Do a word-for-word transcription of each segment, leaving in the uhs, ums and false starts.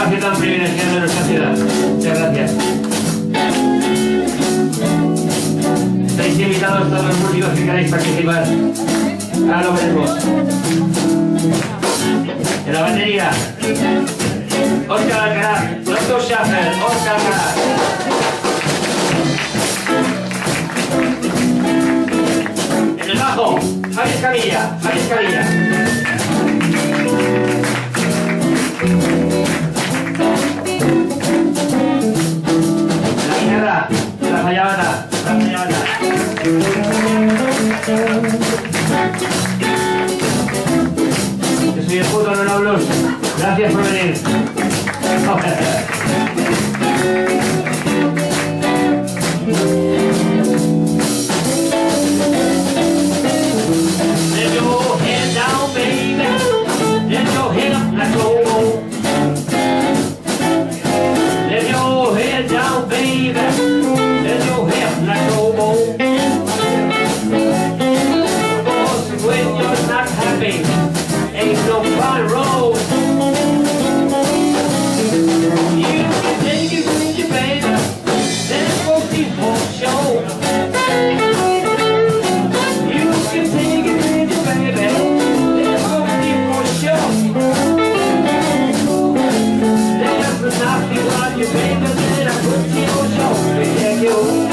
espacio tan privilegiado de nuestra ciudad. Muchas gracias. Estáis invitados todos los músicos que queráis participar. Ahora lo veremos. En la batería, Óscar Alcaraz, Doctor Schaffer, Óscar Alcaraz. En el bajo, Javier Escamilla, Javier Escamilla. En la guitarra, Rafa Llavata, Rafa Llavata. Yo soy el puto Nono Blues. Gracias por venir. Let your head down, baby. Let your head up like gold. Let your head down, baby. Let your head up like gold. Because when you're not happy, ain't no fun road. You can take it with you, baby. That's what people show. You can take it with you, baby. That's what people show. There's nothing like you, baby, that I put you on show. Yeah, you.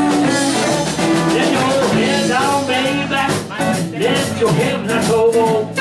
Let your head not go on.